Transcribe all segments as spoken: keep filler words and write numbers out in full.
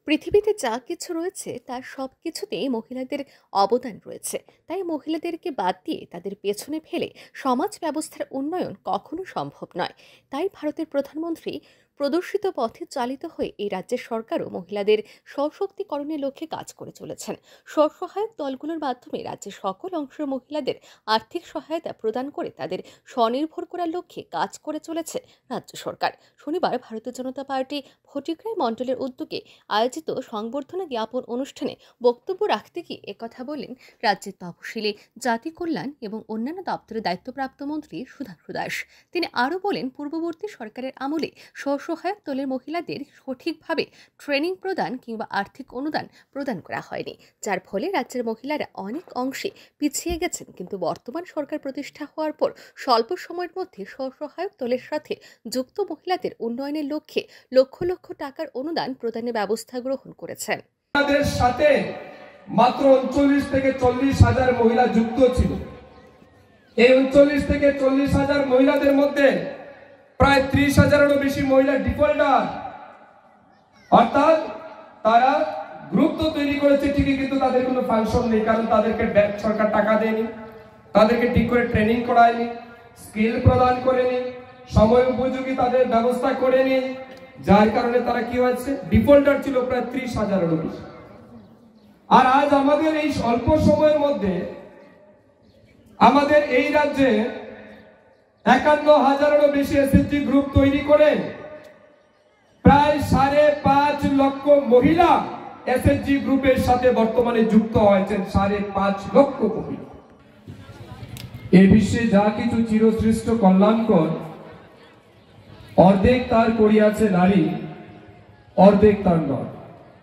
পৃথিবীতে যা কিছু রয়েছে তার সব কিছুতেই মহিলাদের অবদান রয়েছে। তাই মহিলাদেরকে বাদ দিয়ে তাদের পেছনে ফেলে সমাজ ব্যবস্থার উন্নয়ন কখনো সম্ভব নয়। তাই ভারতের প্রধানমন্ত্রী প্রদর্শিত পথে চালিত হয়ে এই রাজ্যের সরকারও মহিলাদের সশক্তিকরণের লক্ষ্যে কাজ করে চলেছেন। স্বসহায়ক দলগুলোর মাধ্যমে রাজ্যের সকল অংশের মহিলাদের আর্থিক সহায়তা প্রদান করে তাদের স্বনির্ভর করার লক্ষ্যে কাজ করে চলেছে রাজ্য সরকার। শনিবার ভারতীয় জনতা পার্টি ফটিকরাই মণ্ডলের উদ্যোগে আয়োজিত সংবর্ধনা জ্ঞাপন অনুষ্ঠানে বক্তব্য রাখতে গিয়ে একথা বলেন রাজ্যের তপশিলি, জাতি কল্যাণ এবং অন্যান্য দপ্তরের দায়িত্বপ্রাপ্ত মন্ত্রী সুধাংশু দাস। তিনি আরও বলেন, পূর্ববর্তী সরকারের আমলে স্বসহায়ক দলের মহিলাদের সঠিকভাবে ট্রেনিং প্রদান কিংবা আর্থিক অনুদান প্রদান করা হয়নি, যার ফলে রাজ্যের মহিলারা অনেক অংশে পিছিয়ে গেছেন। কিন্তু বর্তমান সরকার প্রতিষ্ঠা হওয়ার পর স্বল্প সময়ের মধ্যে স্বসহায়ক দলের সাথে যুক্ত মহিলাদের উন্নয়নের লক্ষ্যে লক্ষ লক্ষ টাকার অনুদান প্রদানের ব্যবস্থা গ্রহণ করেছেন। আমাদের সাথে মাত্র উনচল্লিশ থেকে চল্লিশ হাজার মহিলা যুক্ত ছিল। এই উনচল্লিশ থেকে চল্লিশ হাজার মহিলাদের মধ্যে প্রায় ত্রিশ হাজারেরও বেশি মহিলা ডিফল্টার, অর্থাৎ তারা গ্রুপ তো তৈরি করেছে ঠিকই, কিন্তু তাদের কোনো ফাংশন নেই, কারণ তাদেরকে সরকার টাকা দেয়নি, তাদেরকে ঠিক করে ট্রেনিং করায়নি, স্কিল প্রদান করেনি, সময় উপযোগী তাদের ব্যবস্থা করেনি, যার কারণে তারা কি হয়েছে, ডিফল্টার ছিল প্রায় ত্রিশ হাজারেরও বেশি। আর আজ আমাদের এই অল্প সময়ের মধ্যে আমাদের এই রাজ্যে একান্ন হাজারেরও বেশি এসএসজি গ্রুপ তৈরি করে প্রায় সাড়ে পাঁচ লক্ষ মহিলা এসএসজি গ্রুপের সাথে বর্তমানে যুক্ত হয়েছেন। সাড়ে পাঁচ লক্ষ মহিলা। এই বিশ্বে যা কিছু চিরসৃষ্ট কল্যাণকর, অর্ধেক তার করিয়াছে নারী, অর্ধেক তার নয়।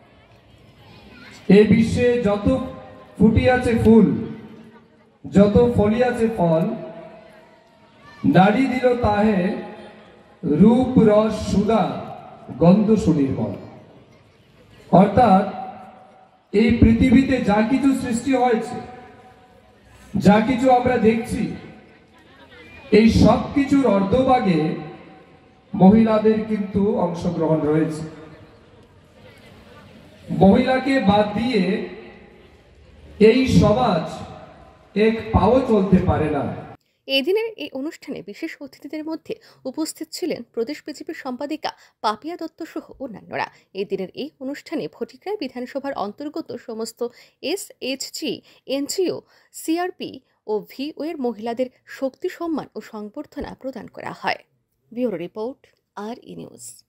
এই বিশ্বে যত ফুটিয়াছে ফুল, যত ফলিয়াছে ফল, নারী দিল তাহে রূপ রস সুধা গন্ধ সুনির্মল। অর্থাৎ এই পৃথিবীতে যা কিছু সৃষ্টি হয়েছে, যা কিছু আমরা দেখছি, এই সব কিছুর অর্ধভাগে মহিলাদের কিন্তু অংশগ্রহণ রয়েছে। মহিলাকে বাদ দিয়ে এই সমাজ এক পাও চলতে পারে না। এদিনের এই অনুষ্ঠানে বিশেষ অতিথিদের মধ্যে উপস্থিত ছিলেন প্রদেশ বিজেপির সম্পাদিকা পাপিয়া দত্ত সহ অন্যান্যরা। এদিনের এই অনুষ্ঠানে ফটিকরাই বিধানসভার অন্তর্গত সমস্ত এসএইচজি, এনজিও, সিআরপি ও ভিও এর মহিলাদের শক্তি সম্মান ও সংবর্ধনা প্রদান করা হয়। Bureau report, R E news.